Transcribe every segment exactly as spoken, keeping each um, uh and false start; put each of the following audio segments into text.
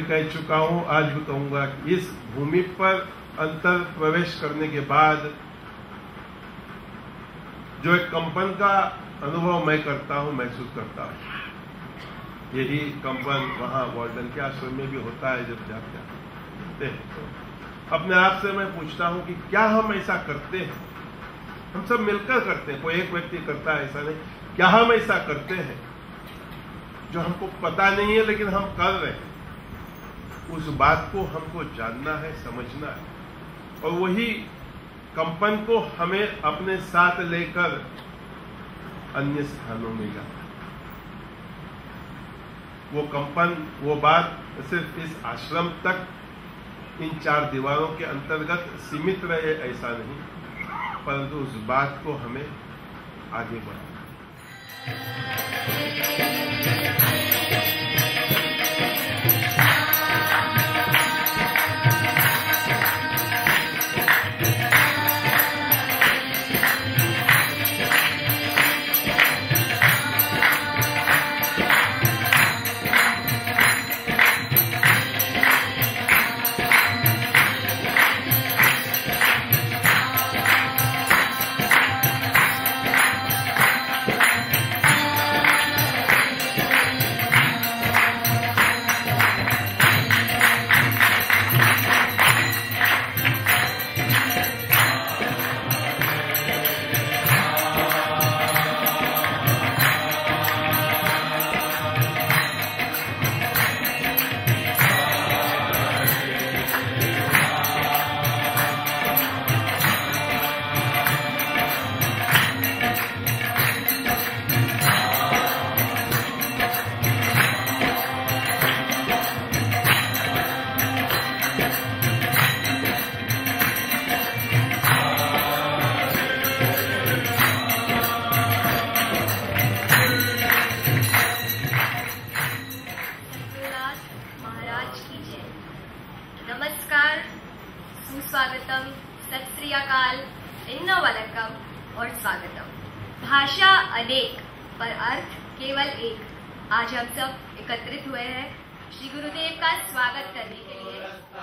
कह चुका हूं, आज भी कहूंगा कि इस भूमि पर अंतर प्रवेश करने के बाद जो एक कंपन का अनुभव मैं करता हूं, महसूस करता हूं, यही कंपन वहां वार्डन के आश्रम में भी होता है। जब जाते हैं तो अपने आप से मैं पूछता हूं कि क्या हम ऐसा करते हैं? हम सब मिलकर करते हैं, कोई एक व्यक्ति करता है ऐसा नहीं। क्या हम ऐसा करते हैं जो हमको पता नहीं है लेकिन हम कर रहे हैं? उस बात को हमको जानना है, समझना है, और वही कंपन को हमें अपने साथ लेकर अन्य स्थानों में जाना। वो कंपन, वो बात सिर्फ इस आश्रम तक, इन चार दीवारों के अंतर्गत सीमित रहे ऐसा नहीं, परंतु उस बात को हमें आगे बढ़ाना। सुस्वागतम, सत श्री अकाल, इन्न वलक्कम और स्वागतम। भाषा अनेक पर अर्थ केवल एक। आज हम सब एकत्रित हुए हैं श्री गुरुदेव का स्वागत करने के लिए।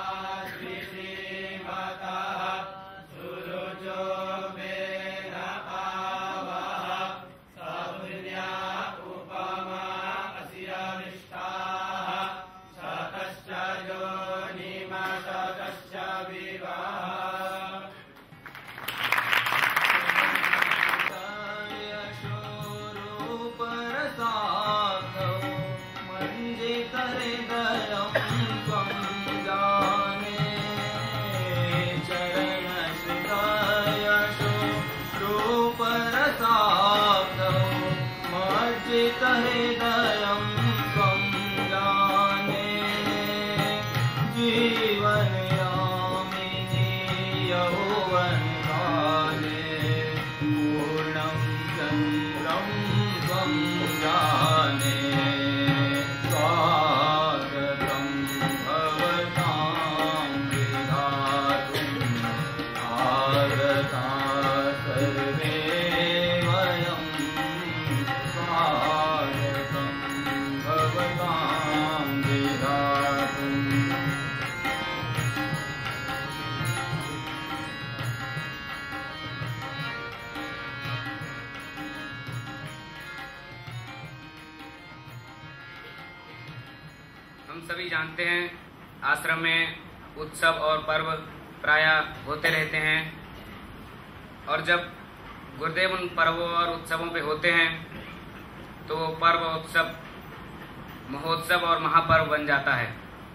हम सभी जानते हैं आश्रम में उत्सव और पर्व प्रायः होते रहते हैं, और जब गुरुदेव उन पर्वों और उत्सवों पे होते हैं तो वो पर्व, उत्सव, महोत्सव और महापर्व बन जाता है।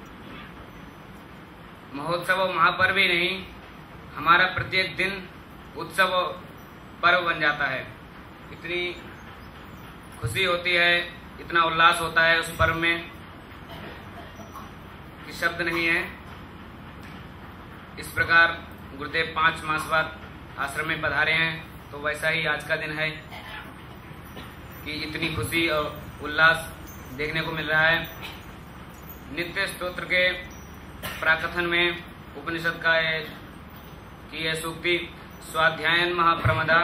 महोत्सव और महापर्व ही नहीं, हमारा प्रत्येक दिन उत्सव और पर्व बन जाता है। इतनी खुशी होती है, इतना उल्लास होता है उस पर्व में कि शब्द नहीं है। इस प्रकार गुरुदेव पांच मास बाद आश्रम में पधारे हैं, तो वैसा ही आज का दिन है कि इतनी खुशी और उल्लास देखने को मिल रहा है। नित्य स्तोत्र के प्राकथन में उपनिषद का ये की यह सूक्ति स्वाध्यायन महाप्रमदा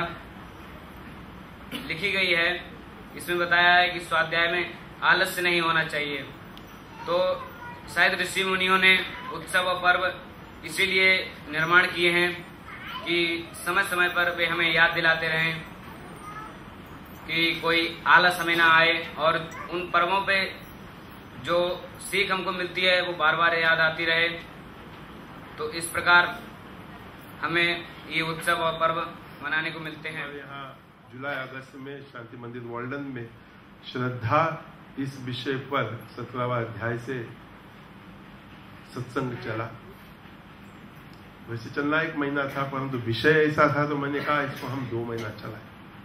लिखी गई है। इसमें बताया है कि स्वाध्याय में आलस्य नहीं होना चाहिए। तो शायद ऋषि मुनियों ने उत्सव और पर्व इसीलिए निर्माण किए हैं कि समय समय पर वे हमें याद दिलाते रहें कि कोई आलस हमें ना आए, और उन पर्वों पे जो सीख हमको मिलती है वो बार बार याद आती रहे। तो इस प्रकार हमें ये उत्सव और पर्व मनाने को मिलते हैं। यहाँ जुलाई अगस्त में शांति मंदिर वॉल्डन में श्रद्धा इस विषय पर सत्रहवां अध्याय से सत्संग चला। वैसे चलना एक महीना था, परंतु विषय ऐसा था तो मैंने कहा इसको हम दो महीना चलाएं।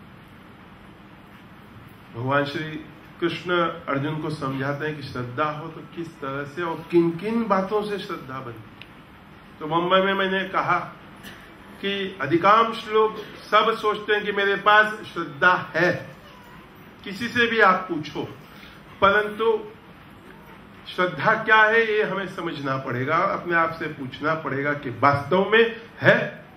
भगवान श्री कृष्ण अर्जुन को समझाते हैं कि श्रद्धा हो तो किस तरह से और किन किन बातों से श्रद्धा बनती। तो मुंबई में मैंने कहा कि अधिकांश लोग सब सोचते हैं कि मेरे पास श्रद्धा है, किसी से भी आप पूछो, परंतु श्रद्धा क्या है ये हमें समझना पड़ेगा, अपने आप से पूछना पड़ेगा कि वास्तव में है।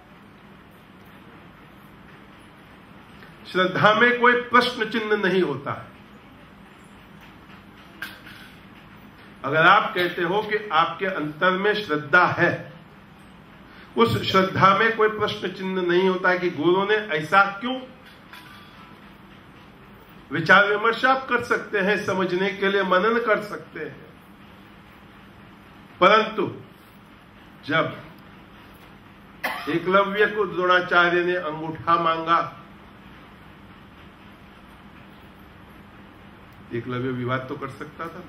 श्रद्धा में कोई प्रश्न चिन्ह नहीं होता है। अगर आप कहते हो कि आपके अंतर में श्रद्धा है, उस श्रद्धा में कोई प्रश्न चिन्ह नहीं होता कि गुरु ने ऐसा क्यों। विचार विमर्श आप कर सकते हैं, समझने के लिए मनन कर सकते हैं, परंतु जब एकलव्य को द्रोणाचार्य ने अंगूठा मांगा, एकलव्य विवाद तो कर सकता था।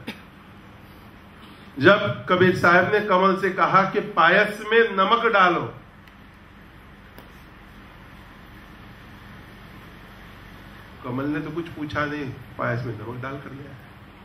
जब कबीर साहब ने कमल से कहा कि पायस में नमक डालो, कमल ने तो कुछ पूछा नहीं, पायस में नमक डाल कर लिया।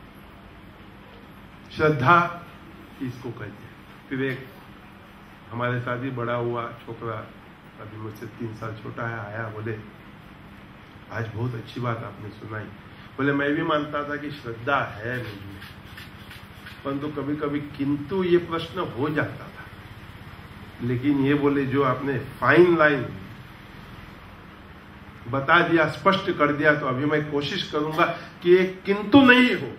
श्रद्धा इसको कहते हैं। फिर एक हमारे साथ ही बड़ा हुआ छोकरा, अभी मुझसे तीन साल छोटा है, आया, बोले आज बहुत अच्छी बात आपने सुनाई। बोले मैं भी मानता था कि श्रद्धा है मुझमें, परंतु तो कभी कभी किंतु ये प्रश्न हो जाता था, लेकिन ये बोले जो आपने फाइन लाइन बता दिया, स्पष्ट कर दिया, तो अभी मैं कोशिश करूंगा कि ये किंतु नहीं हो।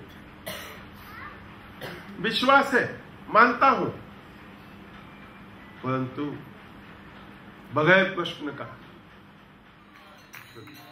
विश्वास है, मानता हूं, परंतु बगैर प्रश्न का।